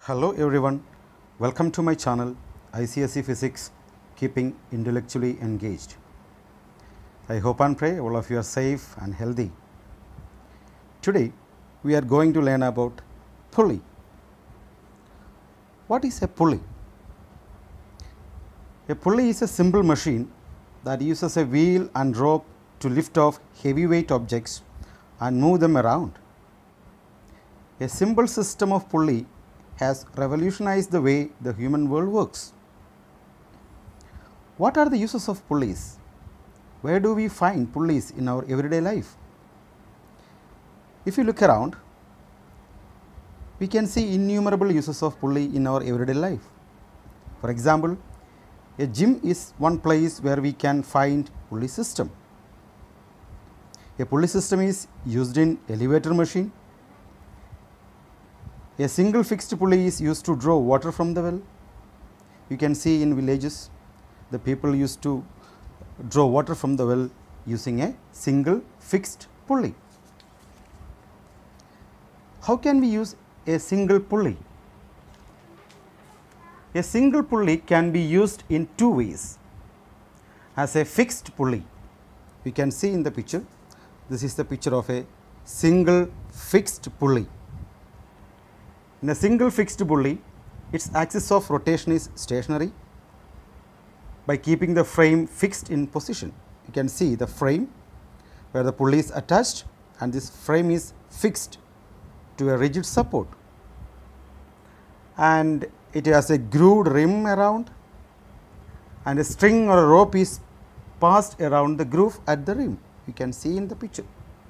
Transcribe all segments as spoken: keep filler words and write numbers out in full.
Hello everyone, welcome to my channel I C S E Physics, keeping intellectually engaged. I hope and pray all of you are safe and healthy. Today we are going to learn about pulley. What is a pulley? A pulley is a simple machine that uses a wheel and rope to lift off heavyweight objects and move them around. A simple system of pulley has revolutionized the way the human world works. What are the uses of pulleys? Where do we find pulleys in our everyday life? If you look around, we can see innumerable uses of pulley in our everyday life. For example, a gym is one place where we can find pulley system. A pulley system is used in elevator machine. A single fixed pulley is used to draw water from the well. You can see in villages the people used to draw water from the well using a single fixed pulley. How can we use a single pulley? A single pulley can be used in two ways. As a fixed pulley, we can see in the picture, this is the picture of a single fixed pulley. In a single fixed pulley, its axis of rotation is stationary. By keeping the frame fixed in position, you can see the frame where the pulley is attached, and this frame is fixed to a rigid support, and it has a grooved rim around, and a string or a rope is passed around the groove at the rim. You can see in the picture.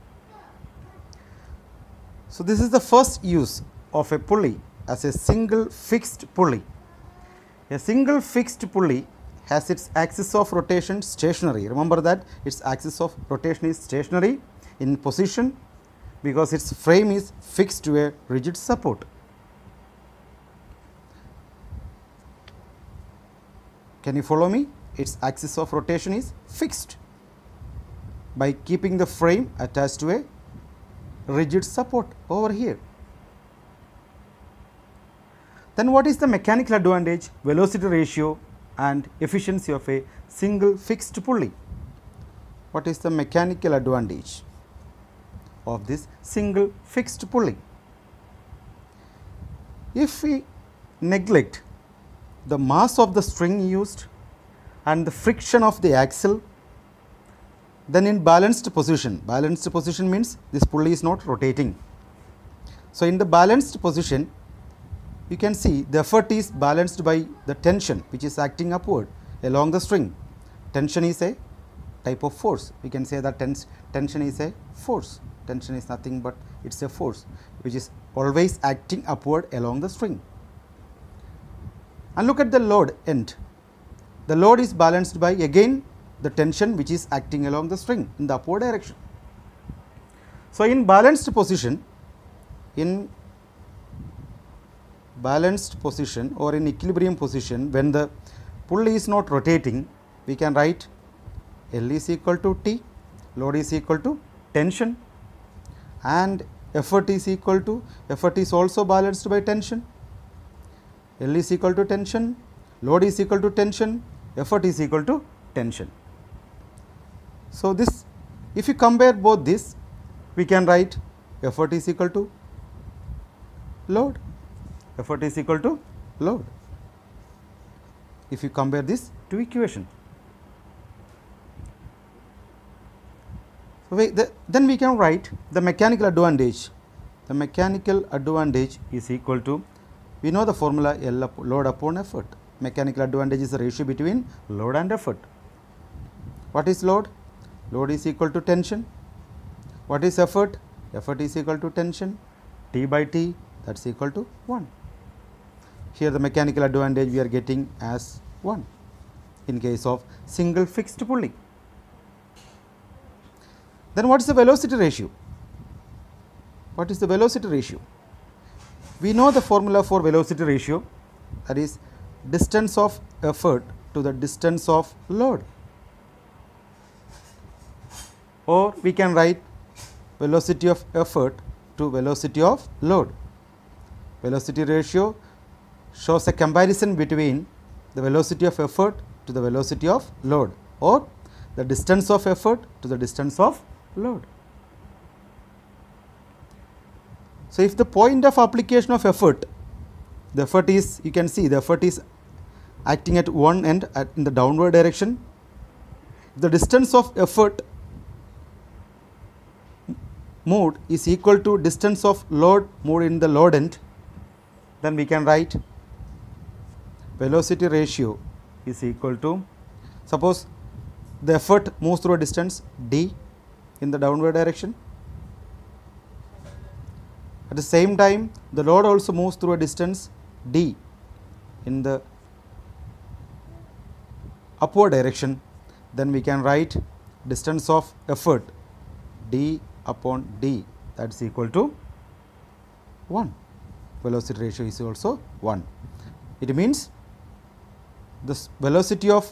So, this is the first use of a pulley as a single fixed pulley. A single fixed pulley has its axis of rotation stationary. Remember that its axis of rotation is stationary in position because its frame is fixed to a rigid support. Can you follow me? Its axis of rotation is fixed by keeping the frame attached to a rigid support over here. Then what is the mechanical advantage, velocity ratio and efficiency of a single fixed pulley? What is the mechanical advantage of this single fixed pulley? If we neglect the mass of the string used and the friction of the axle, then in balanced position, balanced position means this pulley is not rotating. So, in the balanced position, you can see the effort is balanced by the tension which is acting upward along the string. Tension is a type of force. We can say that tens tension is a force. Tension is nothing but it is a force which is always acting upward along the string. And look at the load end. The load is balanced by again the tension which is acting along the string in the upward direction. So, in balanced position, in balanced position or in equilibrium position, when the pulley is not rotating, we can write L is equal to T, load is equal to tension, and effort is equal to, effort is also balanced by tension. L is equal to tension, load is equal to tension, effort is equal to tension. So, this if you compare both this, we can write effort is equal to load, effort is equal to load, if you compare this two equation. So, we, the, then we can write the mechanical advantage. The mechanical advantage is equal to, we know the formula L up, load upon effort. Mechanical advantage is the ratio between load and effort. What is load? Load is equal to tension. What is effort? Effort is equal to tension. T by T, that is equal to one. Here the mechanical advantage we are getting as one in case of single fixed pulley. Then what is the velocity ratio? What is the velocity ratio? We know the formula for velocity ratio, that is distance of effort to the distance of load, or we can write velocity of effort to velocity of load. Velocity ratio shows a comparison between the velocity of effort to the velocity of load, or the distance of effort to the distance of load. So, if the point of application of effort, the effort is, you can see the effort is acting at one end at in the downward direction. The distance of effort moved is equal to distance of load moved in the load end, then we can write velocity ratio is equal to, suppose the effort moves through a distance d in the downward direction. At the same time, the load also moves through a distance d in the upward direction, then we can write distance of effort d upon d, that is equal to one. Velocity ratio is also one. It means the velocity of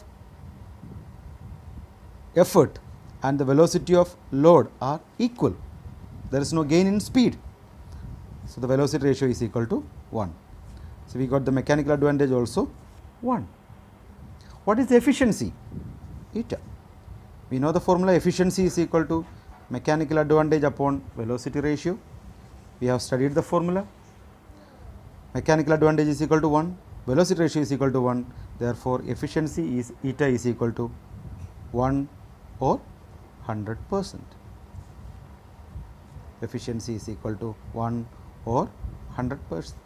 effort and the velocity of load are equal. There is no gain in speed. So, the velocity ratio is equal to one. So, we got the mechanical advantage also one. What is the efficiency? Eta. We know the formula, efficiency is equal to mechanical advantage upon velocity ratio. We have studied the formula. Mechanical advantage is equal to one, velocity ratio is equal to one. Therefore, efficiency is eta is equal to one or one hundred percent. Efficiency is equal to one or one hundred percent.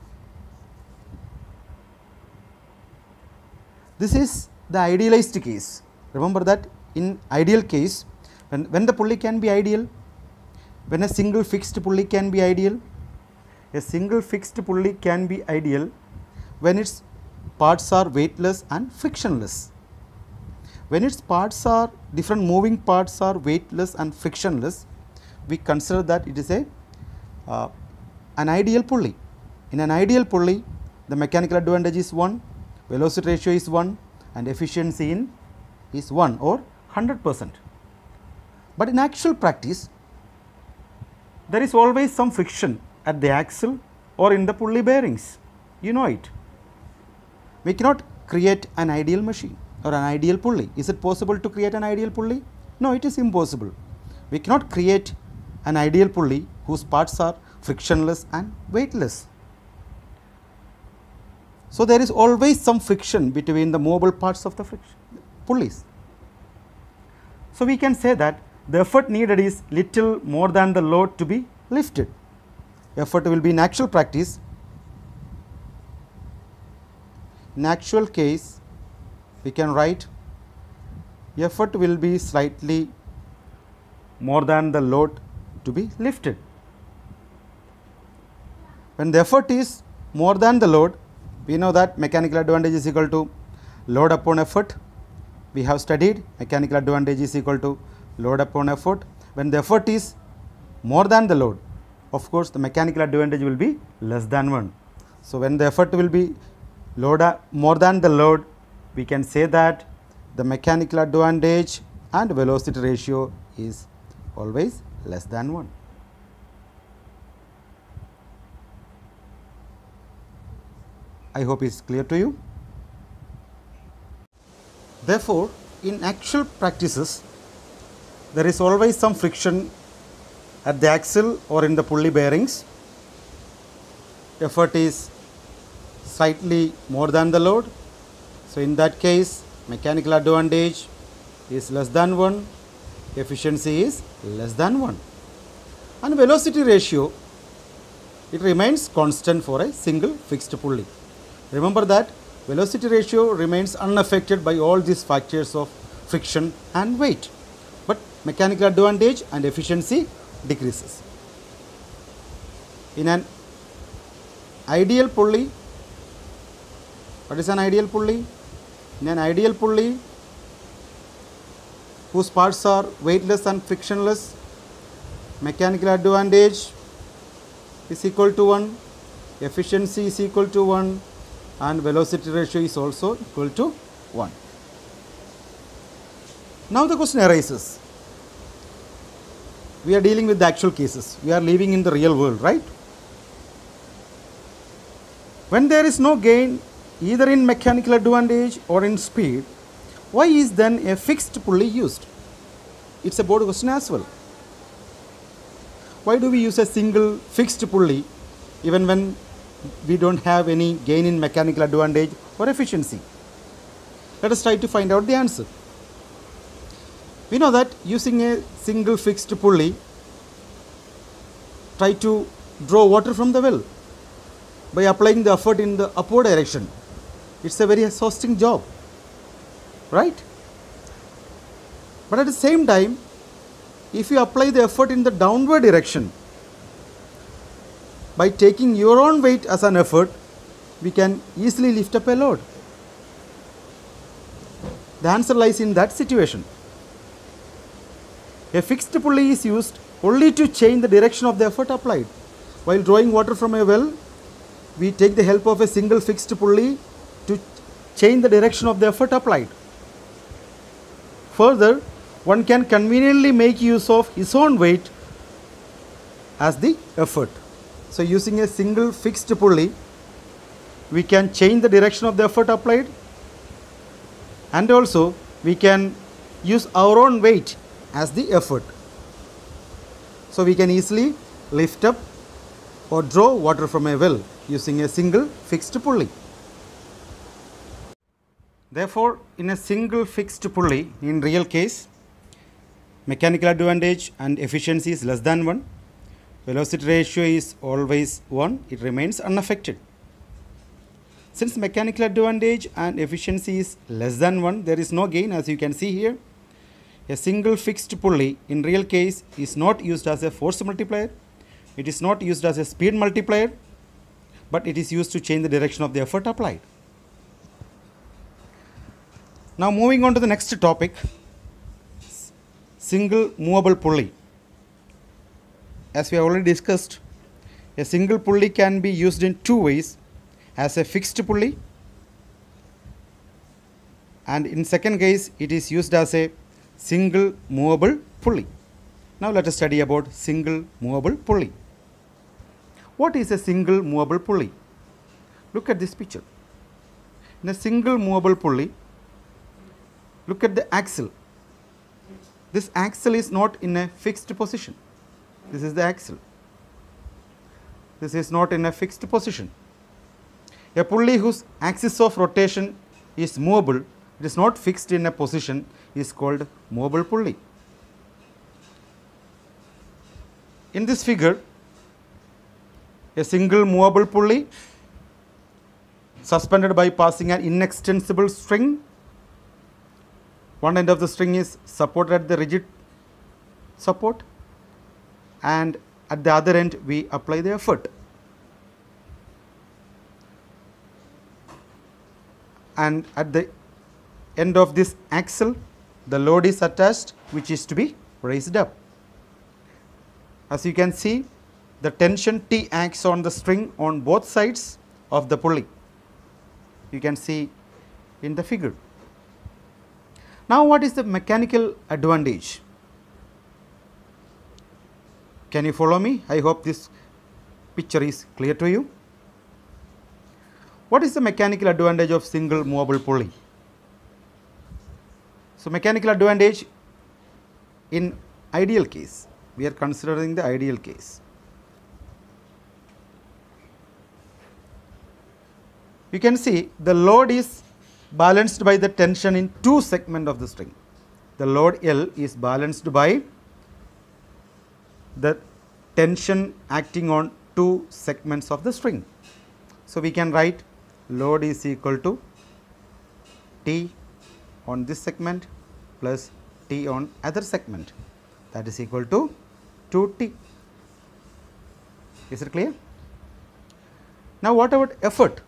This is the idealized case. Remember that in ideal case, when, when the pulley can be ideal, when a single fixed pulley can be ideal, a single fixed pulley can be ideal when its parts are weightless and frictionless. When its parts are, different moving parts are weightless and frictionless, we consider that it is a uh, an ideal pulley. In an ideal pulley, the mechanical advantage is one, velocity ratio is one, and efficiency in is one or one hundred percent. But in actual practice, there is always some friction at the axle or in the pulley bearings. You know it. We cannot create an ideal machine or an ideal pulley. Is it possible to create an ideal pulley? No, it is impossible. We cannot create an ideal pulley whose parts are frictionless and weightless. So, there is always some friction between the movable parts of the friction pulleys. So, we can say that the effort needed is little more than the load to be lifted. Effort will be in actual practice. In actual case, we can write effort will be slightly more than the load to be lifted. When the effort is more than the load, we know that mechanical advantage is equal to load upon effort. We have studied mechanical advantage is equal to load upon effort. When the effort is more than the load, of course, the mechanical advantage will be less than one. So, when the effort will be load more than the load, we can say that the mechanical advantage and velocity ratio is always less than one. I hope it is clear to you. Therefore, in actual practices, there is always some friction at the axle or in the pulley bearings. Effort is slightly more than the load. So, in that case, mechanical advantage is less than one, efficiency is less than one, and velocity ratio, it remains constant for a single fixed pulley. Remember that velocity ratio remains unaffected by all these factors of friction and weight, but mechanical advantage and efficiency decreases. In an ideal pulley, what is an ideal pulley? In an ideal pulley whose parts are weightless and frictionless, mechanical advantage is equal to one, efficiency is equal to one, and velocity ratio is also equal to one. Now, the question arises, we are dealing with the actual cases, we are living in the real world, right? When there is no gain either in mechanical advantage or in speed, why is then a fixed pulley used? It's a board question as well. Why do we use a single fixed pulley even when we don't have any gain in mechanical advantage or efficiency? Let us try to find out the answer. We know that using a single fixed pulley, try to draw water from the well by applying the effort in the upward direction. It's a very exhausting job, right? But at the same time, if you apply the effort in the downward direction, by taking your own weight as an effort, we can easily lift up a load. The answer lies in that situation. A fixed pulley is used only to change the direction of the effort applied. While drawing water from a well, we take the help of a single fixed pulley to change the direction of the effort applied. Further, one can conveniently make use of his own weight as the effort. So, using a single fixed pulley, we can change the direction of the effort applied, and also we can use our own weight as the effort. So, we can easily lift up or draw water from a well using a single fixed pulley. Therefore, in a single fixed pulley, in real case, mechanical advantage and efficiency is less than one. Velocity ratio is always one, it remains unaffected. Since mechanical advantage and efficiency is less than one, there is no gain, as you can see here. A single fixed pulley in real case is not used as a force multiplier, it is not used as a speed multiplier, but it is used to change the direction of the effort applied. Now moving on to the next topic, single movable pulley. As we have already discussed, a single pulley can be used in two ways, as a fixed pulley, and in second case it is used as a single movable pulley. Now let us study about single movable pulley. What is a single movable pulley? Look at this picture. In a single movable pulley, look at the axle. This axle is not in a fixed position. This is the axle. This is not in a fixed position. A pulley whose axis of rotation is movable, it is not fixed in a position, is called movable pulley. In this figure, a single movable pulley suspended by passing an inextensible string. One end of the string is supported at the rigid support, and at the other end we apply the effort. And at the end of this axle, the load is attached, which is to be raised up. As you can see, the tension T acts on the string on both sides of the pulley. You can see in the figure. Now, what is the mechanical advantage? Can you follow me? I hope this picture is clear to you. What is the mechanical advantage of single movable pulley? So, mechanical advantage in ideal case, we are considering the ideal case. You can see the load is balanced by the tension in two segments of the string. The load L is balanced by the tension acting on two segments of the string. So, we can write load is equal to T on this segment plus T on other segment, that is equal to two T. Is it clear? Now, what about effort?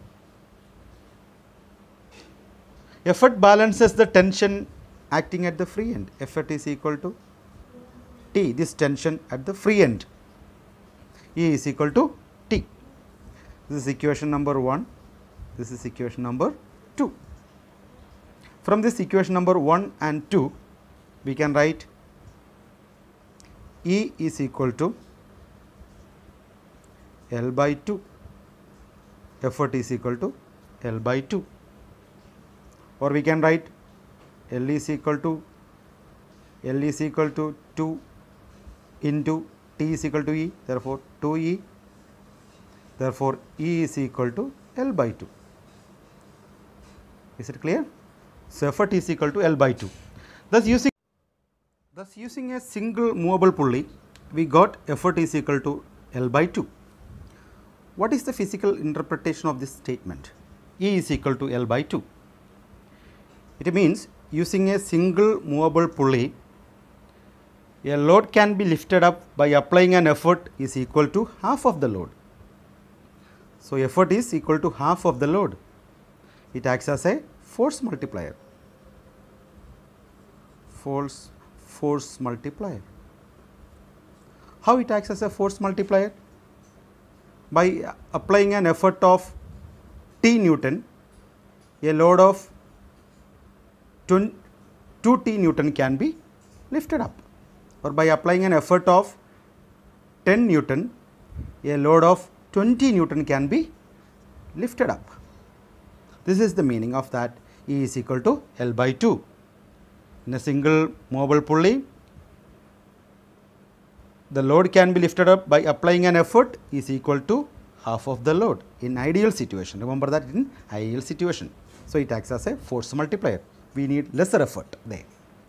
Effort balances the tension acting at the free end. Effort is equal to T, this tension at the free end. E is equal to T. This is equation number one. This is equation number two. From this equation number one and two, we can write E is equal to L by two. effort is equal to L by two, or we can write L is equal to L is equal to two into T is equal to E, therefore two E, therefore E is equal to L by two. Is it clear? So, effort is equal to L by two. Thus, using thus using a single movable pulley, we got effort is equal to L by two. What is the physical interpretation of this statement? E is equal to L by two. It means using a single movable pulley, a load can be lifted up by applying an effort is equal to half of the load. So, effort is equal to half of the load. It acts as a force multiplier. Force, force multiplier. How it acts as a force multiplier? By applying an effort of T Newton, a load of two T Newton can be lifted up, or by applying an effort of ten Newton, a load of twenty Newton can be lifted up. This is the meaning of that E is equal to L by two. In a single movable pulley, the load can be lifted up by applying an effort is equal to half of the load in ideal situation. Remember that in ideal situation. So, it acts as a force multiplier. We need lesser effort there.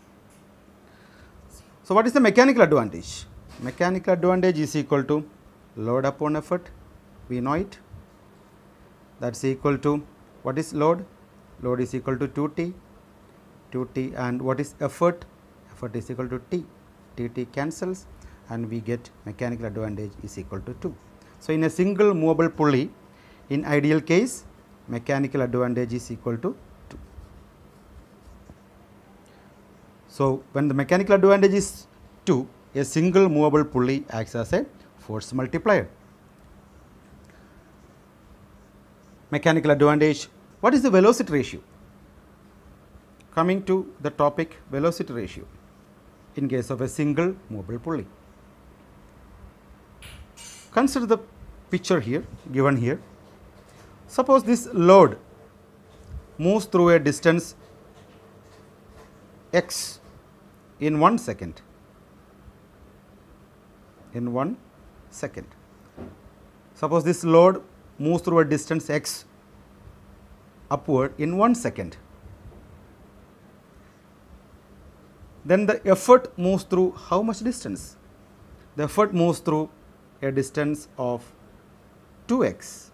So, what is the mechanical advantage? Mechanical advantage is equal to load upon effort. We know it. That is equal to, what is load? Load is equal to two T, two T, and what is effort? Effort is equal to T. T T cancels, and we get mechanical advantage is equal to two. So, in a single movable pulley, in ideal case, mechanical advantage is equal to two. So, when the mechanical advantage is two, a single movable pulley acts as a force multiplier. Mechanical advantage. What is the velocity ratio? Coming to the topic velocity ratio in case of a single movable pulley. Consider the picture here, given here. Suppose this load moves through a distance x in one second, in one second. Suppose this load moves through a distance x upward in one second. Then the effort moves through how much distance? The effort moves through a distance of two x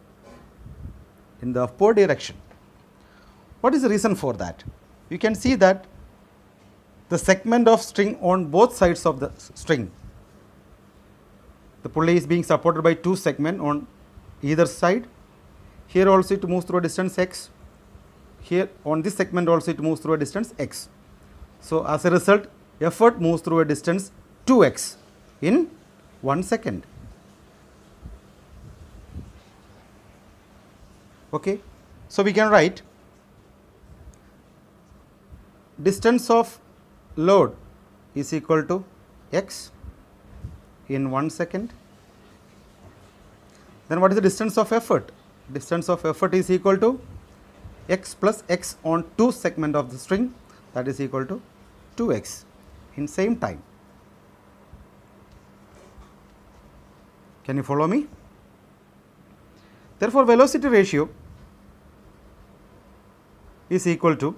in the upward direction. What is the reason for that? You can see that the segment of string on both sides of the string, the pulley is being supported by two segments on either side. Here also it moves through a distance x, here on this segment also it moves through a distance x. So, as a result, effort moves through a distance two x in one second. Okay. So, we can write distance of load is equal to x in one second. Then what is the distance of effort? Distance of effort is equal to x plus x on two segment of the string, that is equal to two x in same time. Can you follow me? Therefore, velocity ratio is equal to,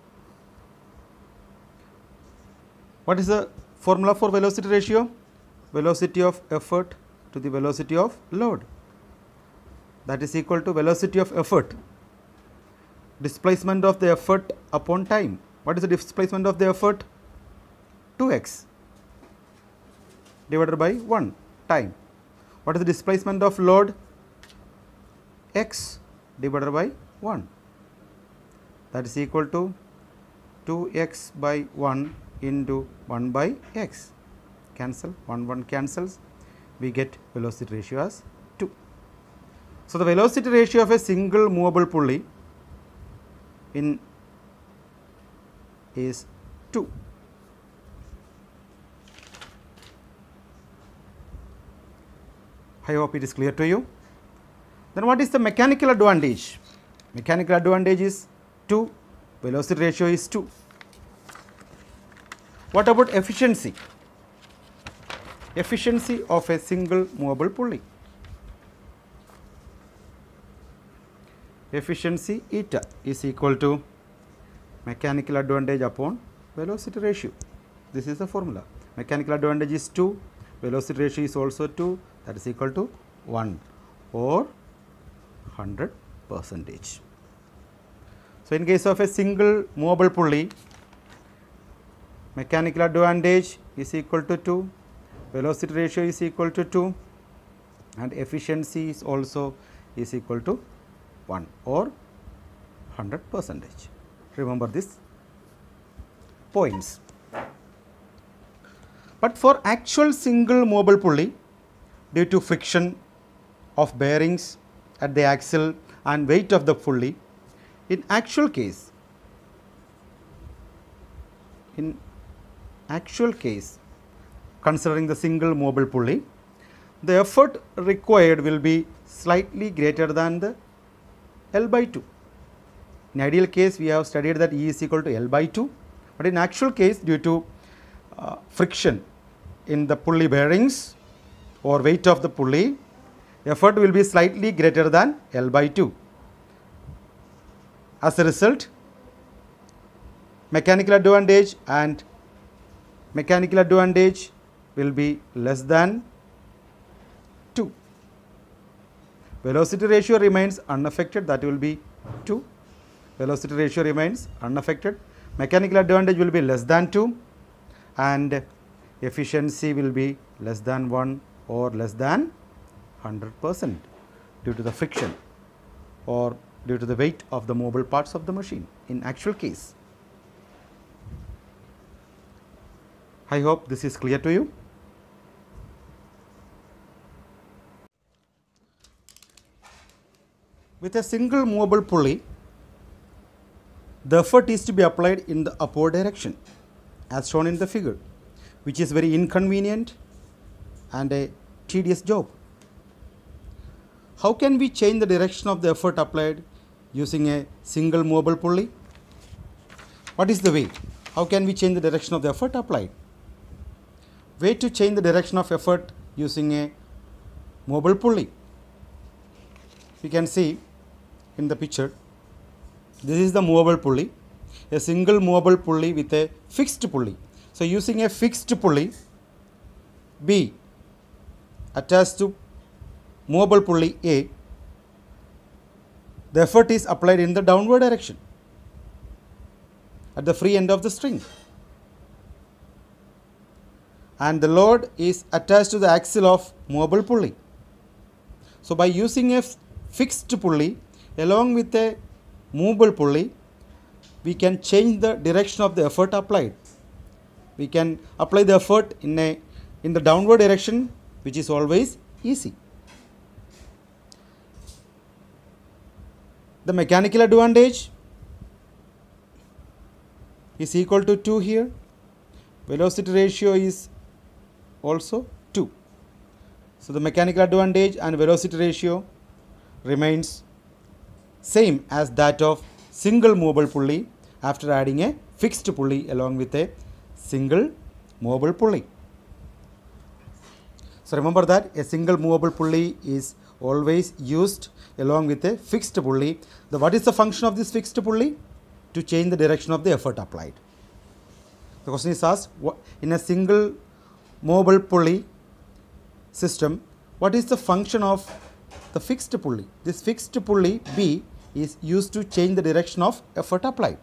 what is the formula for velocity ratio? Velocity of effort to the velocity of load, that is equal to velocity of effort, displacement of the effort upon time. What is the displacement of the effort? two x divided by one time. What is the displacement of load? X divided by one, that is equal to two x by one into one by x. Cancel, one one cancels, we get velocity ratio as two. So, the velocity ratio of a single movable pulley in is two. I hope it is clear to you. Then what is the mechanical advantage? Mechanical advantage is two, velocity ratio is two. What about efficiency? Efficiency of a single movable pulley. Efficiency eta is equal to mechanical advantage upon velocity ratio. This is the formula. Mechanical advantage is two, velocity ratio is also two, that is equal to one or one hundred percentage. So, in case of a single movable pulley, mechanical advantage is equal to two, velocity ratio is equal to two, and efficiency is also is equal to one or one hundred percentage. Remember this points. But for actual single movable pulley, due to friction of bearings at the axle and weight of the pulley, in actual case, in actual case, considering the single movable pulley, the effort required will be slightly greater than the L by two. In ideal case, we have studied that E is equal to L by two, but in actual case, due to uh, friction in the pulley bearings or weight of the pulley, effort will be slightly greater than L by two. As a result, mechanical advantage and mechanical advantage will be less than two. Velocity ratio remains unaffected, that will be two. Velocity ratio remains unaffected. Mechanical advantage will be less than two, and efficiency will be less than one or less than one hundred percent due to the friction or due to the weight of the movable parts of the machine in actual case. I hope this is clear to you. With a single movable pulley, the effort is to be applied in the upward direction as shown in the figure, which is very inconvenient and a tedious job. How can we change the direction of the effort applied using a single movable pulley? What is the way? How can we change the direction of the effort applied? Way to change the direction of effort using a movable pulley. You can see in the picture, this is the movable pulley, a single movable pulley with a fixed pulley. So, using a fixed pulley B attached to movable pulley A, the effort is applied in the downward direction at the free end of the string, and the load is attached to the axle of movable pulley. So, by using a fixed pulley along with a movable pulley, we can change the direction of the effort applied. We can apply the effort in a in the downward direction, which is always easy. The mechanical advantage is equal to two here. Velocity ratio is also two. So, the mechanical advantage and velocity ratio remains same as that of single movable pulley after adding a fixed pulley along with a single movable pulley. So, remember that a single movable pulley is always used along with a fixed pulley. The what is the function of this fixed pulley? To change the direction of the effort applied. The question is asked, in a single movable pulley system, what is the function of the fixed pulley? This fixed pulley B is used to change the direction of effort applied.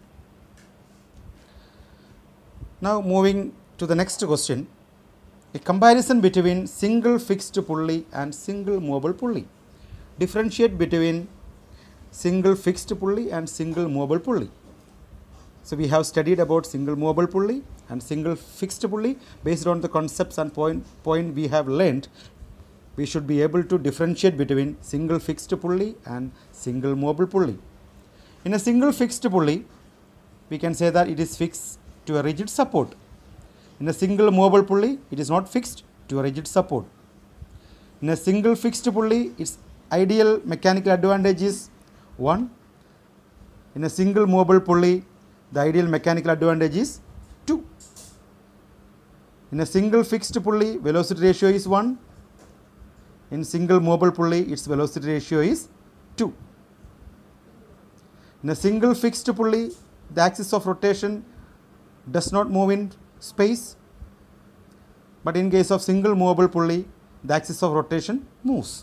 Now, moving to the next question, a comparison between single fixed pulley and single movable pulley. Differentiate between single fixed pulley and single movable pulley. So, we have studied about single movable pulley and single fixed pulley. Based on the concepts and point, point we have learned, we should be able to differentiate between single fixed pulley and single movable pulley. In a single fixed pulley, we can say that it is fixed to a rigid support. In a single movable pulley, it is not fixed to a rigid support. In a single fixed pulley, its ideal mechanical advantage is one. In a single movable pulley, the ideal mechanical advantage is two. In a single fixed pulley, velocity ratio is one. In single movable pulley, its velocity ratio is two. In a single fixed pulley, the axis of rotation does not move in space, but in case of single movable pulley, the axis of rotation moves.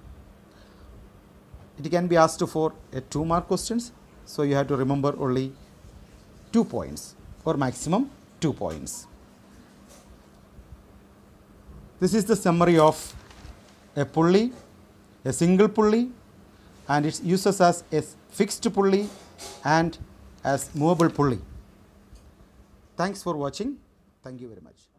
It can be asked for a two mark questions, so you have to remember only two points or maximum two points. This is the summary of a pulley, a single pulley, and its uses as a fixed pulley and as movable pulley. Thanks for watching. Thank you very much.